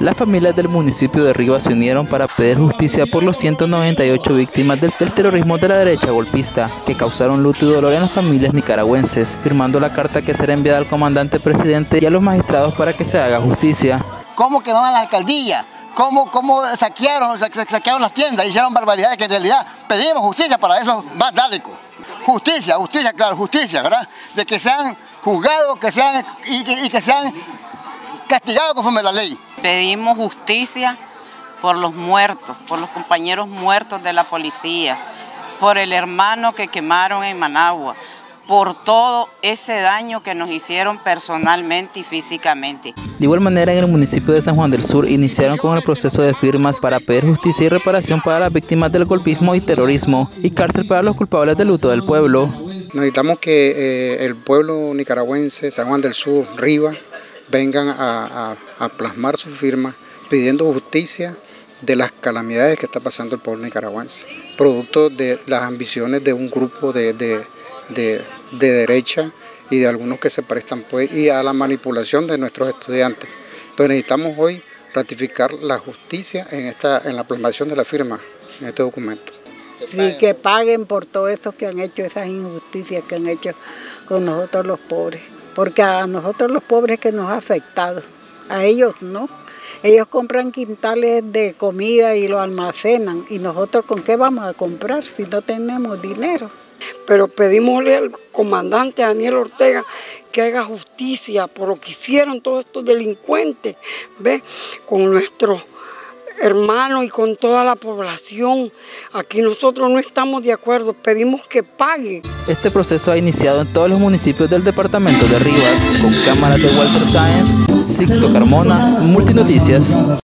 Las familias del municipio de Rivas se unieron para pedir justicia por los 198 víctimas del terrorismo de la derecha golpista que causaron luto y dolor en las familias nicaragüenses, firmando la carta que será enviada al comandante presidente y a los magistrados para que se haga justicia. ¿Cómo quemaban la alcaldía? ¿Cómo saquearon las tiendas? Hicieron barbaridades que en realidad pedimos justicia para esos vandálicos. Justicia, claro, justicia, ¿verdad? De que sean juzgados que sean castigados conforme a la ley. Pedimos justicia por los muertos, por los compañeros muertos de la policía, por el hermano que quemaron en Managua, por todo ese daño que nos hicieron personalmente y físicamente. De igual manera, en el municipio de San Juan del Sur iniciaron con el proceso de firmas para pedir justicia y reparación para las víctimas del golpismo y terrorismo y cárcel para los culpables del luto del pueblo. Necesitamos que el pueblo nicaragüense, San Juan del Sur, Rivas, vengan a plasmar su firma pidiendo justicia de las calamidades que está pasando el pueblo nicaragüense, producto de las ambiciones de un grupo de derecha y de algunos que se prestan pues y a la manipulación de nuestros estudiantes. Entonces necesitamos hoy ratificar la justicia en la plasmación de la firma en este documento. Sí, que paguen por todo esto que han hecho, esas injusticias que han hecho con nosotros los pobres, porque a nosotros los pobres que nos ha afectado, a ellos no. Ellos compran quintales de comida y lo almacenan, y nosotros ¿con qué vamos a comprar si no tenemos dinero? Pero pedimosle al comandante Daniel Ortega que haga justicia por lo que hicieron todos estos delincuentes, ¿ves? Con nuestros hermanos y con toda la población. Aquí nosotros no estamos de acuerdo, pedimos que paguen. Este proceso ha iniciado en todos los municipios del departamento de Rivas, con cámaras de Walter Sáenz, Sixto Carmona, Multinoticias.